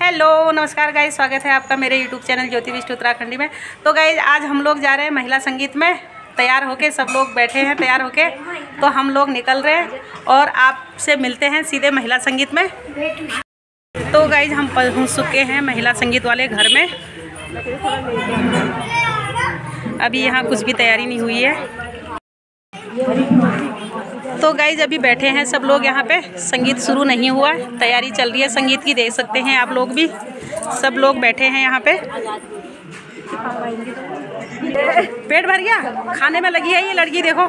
Hello नमस्कार guys, स्वागत है आपका मेरे यूट्यूब चैनल ज्योति विष्ट उत्तराखंडी में। तो गाइज आज हम लोग जा रहे हैं महिला संगीत में। तैयार होके सब लोग बैठे हैं, तैयार होके तो हम लोग निकल रहे हैं और आपसे मिलते हैं सीधे महिला संगीत में। तो गाइज हम पहुंच चुके हैं महिला संगीत वाले घर में। अभी यहाँ कुछ भी तैयारी नहीं हुई है। तो गाइज अभी बैठे हैं सब लोग यहाँ पे, संगीत शुरू नहीं हुआ, तैयारी चल रही है संगीत की, देख सकते हैं आप लोग भी। सब लोग बैठे हैं यहाँ पे। पेट भर गया, खाने में लगी है ये लड़की, देखो।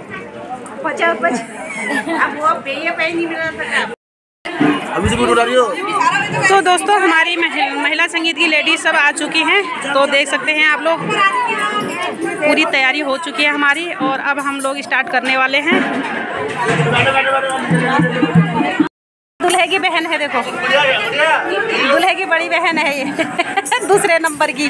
तो दोस्तों हमारी महिला संगीत की लेडीज सब आ चुकी हैं, तो देख सकते हैं आप लोग पूरी तैयारी हो चुकी है हमारी। और अब हम लोग स्टार्ट करने वाले हैं। दूल्हे की बहन है, देखो दूल्हे की बड़ी बहन है ये दूसरे नंबर की।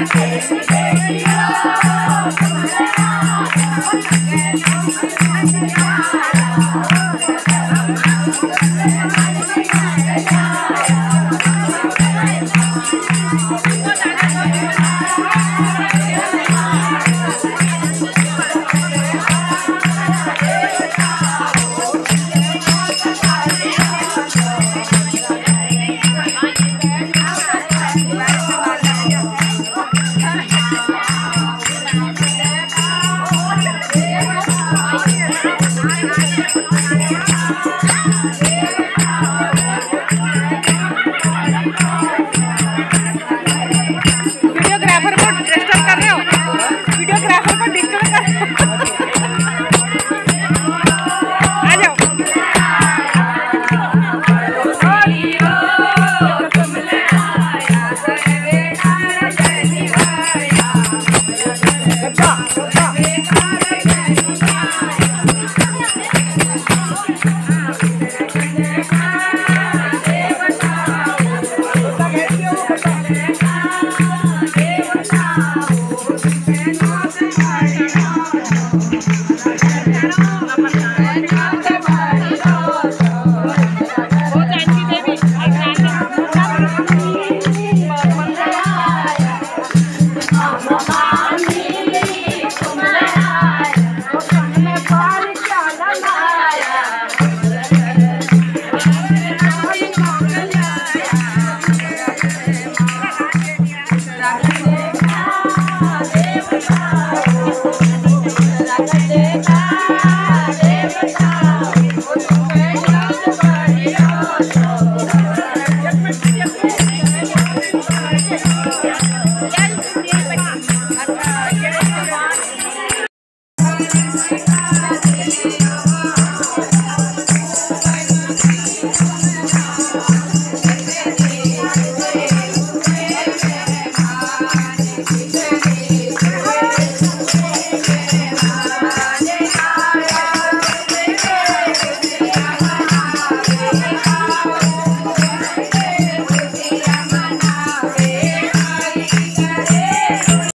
Mama.